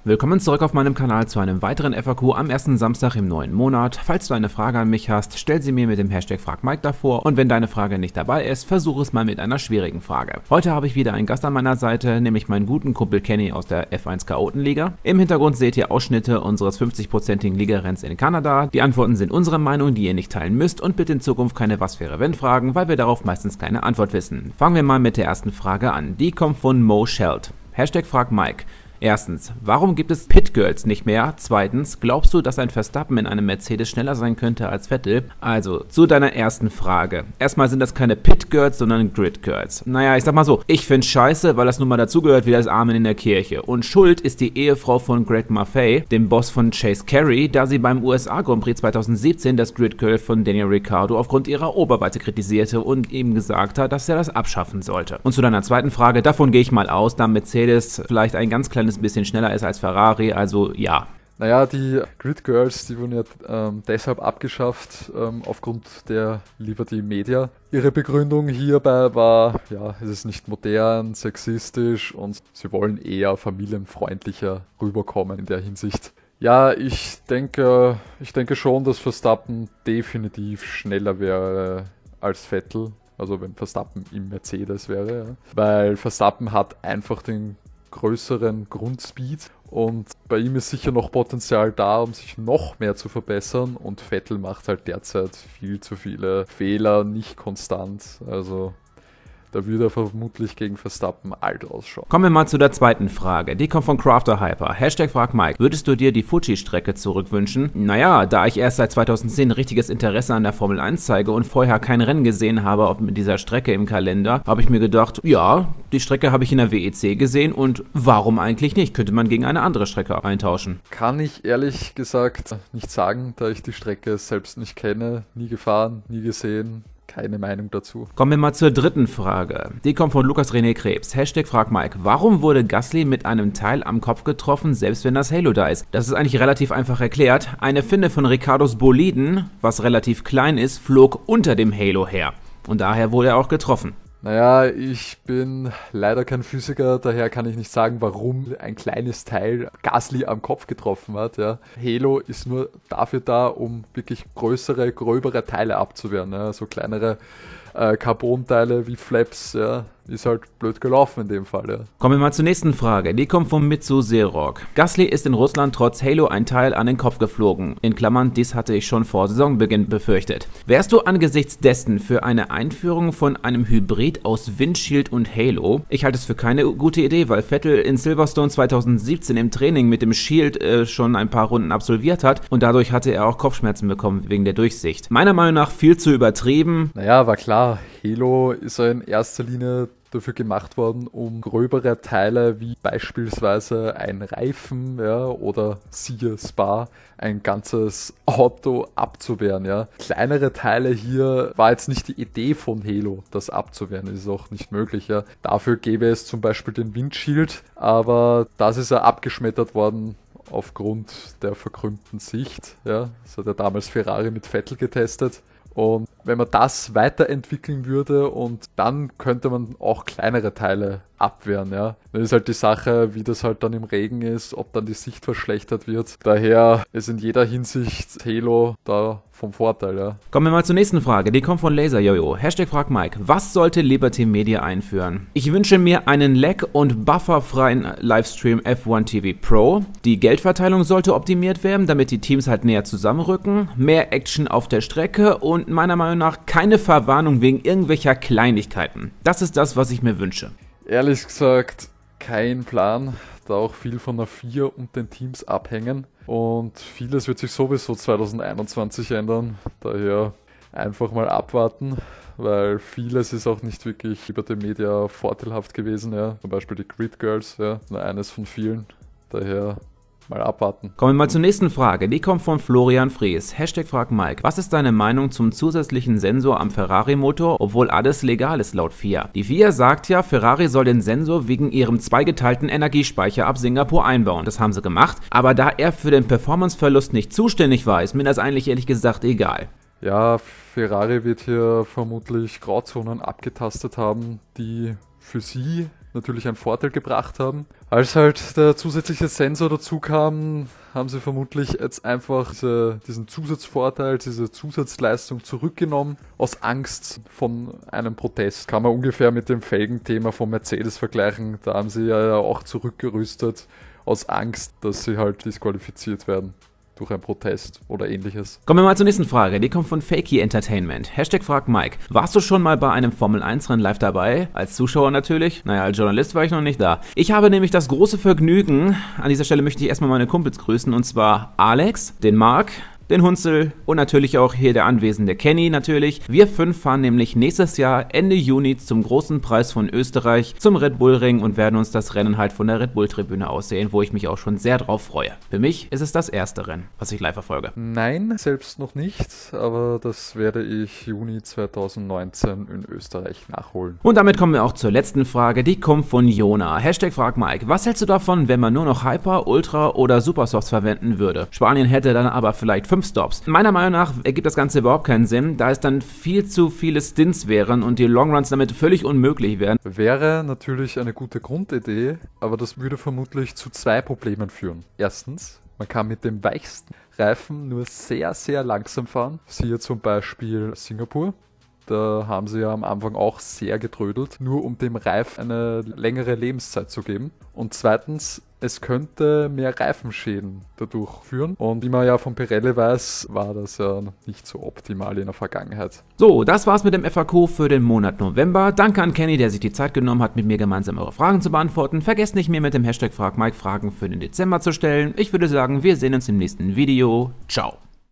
Willkommen zurück auf meinem Kanal zu einem weiteren FAQ am ersten Samstag im neuen Monat. Falls du eine Frage an mich hast, stell sie mir mit dem Hashtag FragMike davor und wenn deine Frage nicht dabei ist, versuche es mal mit einer schwierigen Frage. Heute habe ich wieder einen Gast an meiner Seite, nämlich meinen guten Kumpel Kenny aus der F1 Chaotenliga. Im Hintergrund seht ihr Ausschnitte unseres 50%igen Ligarenns in Kanada. Die Antworten sind unsere Meinung, die ihr nicht teilen müsst und bitte in Zukunft keine Was wäre wenn Fragen, weil wir darauf meistens keine Antwort wissen. Fangen wir mal mit der ersten Frage an. Die kommt von Mo Schelt. Hashtag FragMike. Erstens, warum gibt es Pit-Girls nicht mehr? Zweitens, glaubst du, dass ein Verstappen in einem Mercedes schneller sein könnte als Vettel? Also, zu deiner ersten Frage. Erstmal sind das keine Pit-Girls, sondern Grid-Girls. Naja, ich sag mal so, ich find's scheiße, weil das nun mal dazugehört wie das Amen in der Kirche. Und schuld ist die Ehefrau von Greg Maffei, dem Boss von Chase Carey, da sie beim USA Grand Prix 2017 das Grid-Girl von Daniel Ricciardo aufgrund ihrer Oberweite kritisierte und ihm gesagt hat, dass er das abschaffen sollte. Und zu deiner zweiten Frage, davon gehe ich mal aus, da Mercedes vielleicht ein ganz kleines bisschen schneller ist als Ferrari, also ja. Naja, die Grid Girls, die wurden ja deshalb abgeschafft, aufgrund der Liberty Media. Ihre Begründung hierbei war, ja, es ist nicht modern, sexistisch und sie wollen eher familienfreundlicher rüberkommen in der Hinsicht. Ja, ich denke schon, dass Verstappen definitiv schneller wäre als Vettel. Also wenn Verstappen im Mercedes wäre, ja. Weil Verstappen hat einfach den größeren Grundspeed und bei ihm ist sicher noch Potenzial da, um sich noch mehr zu verbessern und Vettel macht halt derzeit viel zu viele Fehler, nicht konstant, also da würde er vermutlich gegen Verstappen alt ausschauen. Kommen wir mal zu der zweiten Frage. Die kommt von Crafter Hyper. Hashtag FragMike. Würdest du dir die Fuji-Strecke zurückwünschen? Naja, da ich erst seit 2010 richtiges Interesse an der Formel 1 zeige und vorher kein Rennen gesehen habe auf dieser Strecke im Kalender, habe ich mir gedacht, ja, die Strecke habe ich in der WEC gesehen und warum eigentlich nicht? Könnte man gegen eine andere Strecke eintauschen? Kann ich ehrlich gesagt nicht sagen, da ich die Strecke selbst nicht kenne, nie gefahren, nie gesehen. Keine Meinung dazu. Kommen wir mal zur dritten Frage. Die kommt von Lukas René Krebs. Hashtag FragMike. Warum wurde Gasly mit einem Teil am Kopf getroffen, selbst wenn das Halo da ist? Das ist eigentlich relativ einfach erklärt. Eine Finne von Ricciardos Boliden, was relativ klein ist, flog unter dem Halo her. Und daher wurde er auch getroffen. Naja, ich bin leider kein Physiker, daher kann ich nicht sagen, warum ein kleines Teil Gasly am Kopf getroffen hat. Ja. Halo ist nur dafür da, um wirklich größere, gröbere Teile abzuwehren. Ja. So kleinere Carbon-Teile wie Flaps, ja, ist halt blöd gelaufen in dem Fall. Ja. Kommen wir mal zur nächsten Frage, die kommt von Mitsu Serok. Gasly ist in Russland trotz Halo ein Teil an den Kopf geflogen. In Klammern, dies hatte ich schon vor Saisonbeginn befürchtet. Wärst du angesichts dessen für eine Einführung von einem Hybrid aus Windshield und Halo? Ich halte es für keine gute Idee, weil Vettel in Silverstone 2017 im Training mit dem Shield schon ein paar Runden absolviert hat und dadurch hatte er auch Kopfschmerzen bekommen wegen der Durchsicht. Meiner Meinung nach viel zu übertrieben. Naja, war klar, Halo ist ja in erster Linie dafür gemacht worden, um gröbere Teile wie beispielsweise ein Reifen, ja, oder siehe Spa, ein ganzes Auto abzuwehren. Ja. Kleinere Teile hier war jetzt nicht die Idee von Halo, das abzuwehren, das ist auch nicht möglich. Ja. Dafür gäbe es zum Beispiel den Windshield, aber das ist ja abgeschmettert worden aufgrund der verkrümmten Sicht. Ja. Das hat ja damals Ferrari mit Vettel getestet. Und wenn man das weiterentwickeln würde und dann könnte man auch kleinere Teile abwehren, ja. Dann ist halt die Sache, wie das halt dann im Regen ist, ob dann die Sicht verschlechtert wird. Daher ist in jeder Hinsicht Halo da vom Vorteil, ja. Kommen wir mal zur nächsten Frage, die kommt von LaserJojo. Hashtag FragMike. Was sollte Liberty Media einführen? Ich wünsche mir einen Lag- und bufferfreien Livestream F1 TV Pro. Die Geldverteilung sollte optimiert werden, damit die Teams halt näher zusammenrücken. Mehr Action auf der Strecke und meiner Meinung nach keine Verwarnung wegen irgendwelcher Kleinigkeiten. Das ist das, was ich mir wünsche. Ehrlich gesagt, kein Plan, da auch viel von der FIA und den Teams abhängen und vieles wird sich sowieso 2021 ändern, daher einfach mal abwarten, weil vieles ist auch nicht wirklich über die Media vorteilhaft gewesen, ja, zum Beispiel die Grid Girls, ja, nur eines von vielen, daher mal abwarten. Kommen wir mal zur nächsten Frage, die kommt von Florian Fries. Hashtag FragMike. Was ist deine Meinung zum zusätzlichen Sensor am Ferrari-Motor, obwohl alles legal ist laut FIA? Die FIA sagt ja, Ferrari soll den Sensor wegen ihrem zweigeteilten Energiespeicher ab Singapur einbauen. Das haben sie gemacht, aber da er für den Performanceverlust nicht zuständig war, ist mir das eigentlich ehrlich gesagt egal. Ja, Ferrari wird hier vermutlich Grauzonen abgetastet haben, die für sie natürlich einen Vorteil gebracht haben. Als halt der zusätzliche Sensor dazu kam, haben sie vermutlich jetzt einfach diesen Zusatzvorteil, diese Zusatzleistung zurückgenommen, aus Angst von einem Protest. Kann man ungefähr mit dem Felgenthema von Mercedes vergleichen. Da haben sie ja auch zurückgerüstet, aus Angst, dass sie halt disqualifiziert werden durch einen Protest oder ähnliches. Kommen wir mal zur nächsten Frage, die kommt von Fakey Entertainment. Hashtag fragt Mike. Warst du schon mal bei einem Formel-1-Rennen live dabei? Als Zuschauer natürlich. Naja, als Journalist war ich noch nicht da. Ich habe nämlich das große Vergnügen, an dieser Stelle möchte ich erstmal meine Kumpels grüßen, und zwar Alex, den Marc, den Hunzel und natürlich auch hier der anwesende Kenny natürlich. Wir 5 fahren nämlich nächstes Jahr Ende Juni zum großen Preis von Österreich zum Red Bull Ring und werden uns das Rennen halt von der Red Bull Tribüne aus sehen, wo ich mich auch schon sehr drauf freue. Für mich ist es das erste Rennen, was ich live verfolge. Nein, selbst noch nicht, aber das werde ich Juni 2019 in Österreich nachholen. Und damit kommen wir auch zur letzten Frage, die kommt von Jona. Hashtag fragt Mike. Was hältst du davon, wenn man nur noch Hyper, Ultra oder Supersofts verwenden würde? Spanien hätte dann aber vielleicht 5 Stops. Meiner Meinung nach ergibt das Ganze überhaupt keinen Sinn, da es dann viel zu viele Stints wären und die Longruns damit völlig unmöglich wären. Wäre natürlich eine gute Grundidee, aber das würde vermutlich zu 2 Problemen führen. Erstens, man kann mit dem weichsten Reifen nur sehr, sehr langsam fahren. Siehe zum Beispiel Singapur. Da haben sie ja am Anfang auch sehr getrödelt, nur um dem Reifen eine längere Lebenszeit zu geben. Und zweitens, es könnte mehr Reifenschäden dadurch führen. Und wie man ja von Pirelli weiß, war das ja nicht so optimal in der Vergangenheit. So, das war's mit dem FAQ für den Monat November. Danke an Kenny, der sich die Zeit genommen hat, mit mir gemeinsam eure Fragen zu beantworten. Vergesst nicht, mir mit dem Hashtag FragMike Fragen für den Dezember zu stellen. Ich würde sagen, wir sehen uns im nächsten Video. Ciao.